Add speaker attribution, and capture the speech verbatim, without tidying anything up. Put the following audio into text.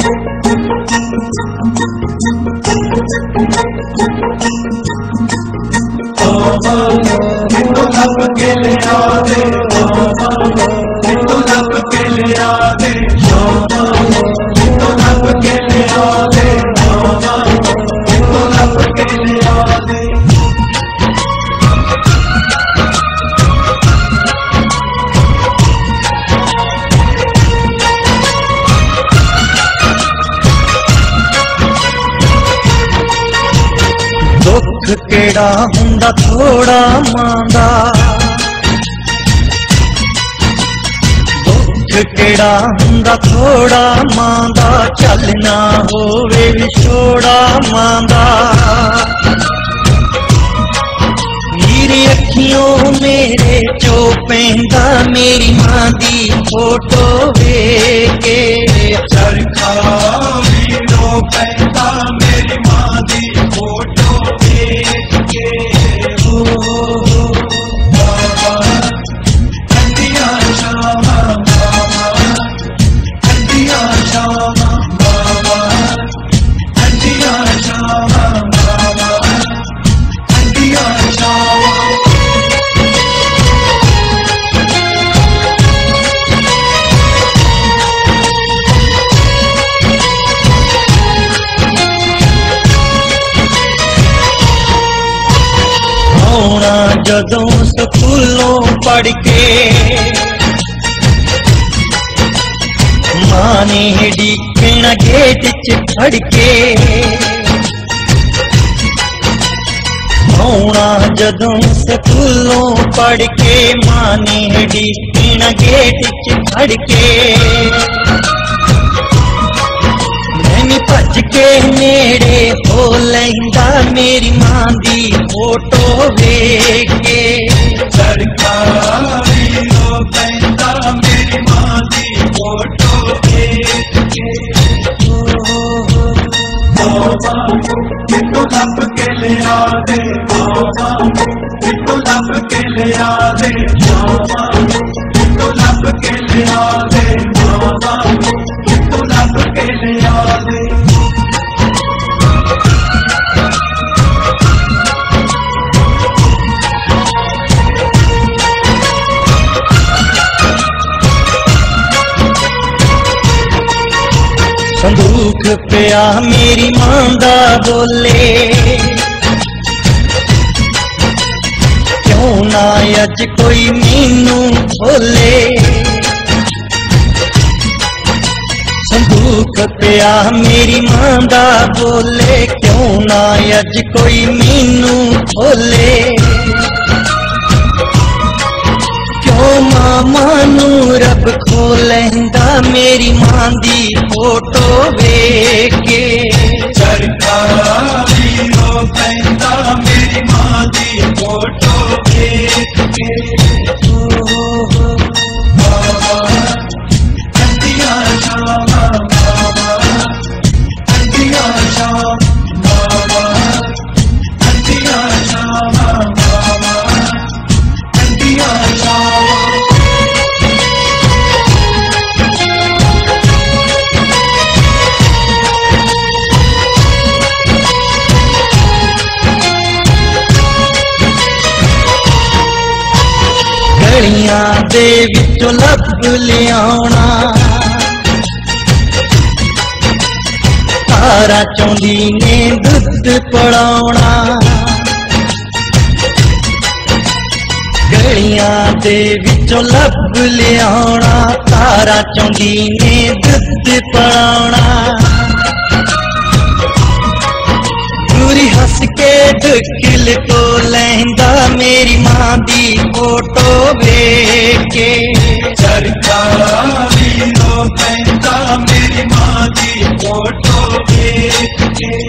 Speaker 1: कितो लब के ले आ दे, कितो लब के ले आ दे, कितो लब के ले आ दे, कितो लब के ले आ दे।
Speaker 2: दुख केड़ा हुंदा थोड़ा मांदा, दुख केड़ा हुंदा थोड़ा मांदा, चलना होवे विछोड़ा मांदा। मेरी अखियों मेरे चो पैंदा, मेरी मां दी फोटो वेखे
Speaker 1: चरखा वीरो पैंदा, मेरी मां दी फोटो देख के। ओ बाबा ठंडिया शामा बाबा, ठंडिया शामा बाबा, ठंडिया शामा बाबा, ठंडिया शामा।
Speaker 2: आउणा जदों स्कूलों पढ़ के, मां ने डिकना गेट च खड़ के। आउणा जदों स्कूलों पढ़ के, मां ने डिकना गेट च खड़ के। मैं भज के नेड़े हो लैंदा, मेरी मां दी फोटो वेख के।
Speaker 1: चरखा वीरो पैंदा, मेरी मां दी फोटो देख के। बाबा कितो लब के ले आ दे, बाबा कितो लब के ले आ दे, बाबा कितो लब के ले आ दे, बाबा कितो लब के ले आ दे।
Speaker 2: संदूक पिया मेरी मां दा बोले, क्यों ना अज कोई मैनू खोले। संदूक पिया मेरी मां दा बोले, क्यों ना अज कोई मैनू खोले। क्यों मामा नू रब खोलैंदा, मेरी मां दी फोटो वेख के।
Speaker 1: चरखा वीरो पैंदा, मेरी मां दी फोटो देख के। बाबा ठंडिया शामा बाबा, ठंडिया शामा बाबा, ठंडिया शामा बाबा, ठंडिया शामा।
Speaker 2: गलियां दे विचों लब लियाउणा, तारा चौंदी ने दुध पड़ाउणा। गलियां दे विचों लब लियाउणा, तारा चौंदी ने दुध पड़ाउणा। पूरी हंस के दुखिल को लैंदा, मेरी मां दी फोटो वेख के।
Speaker 1: चरखा वीरो पैंदा, मेरी मां दी फोटो देख के।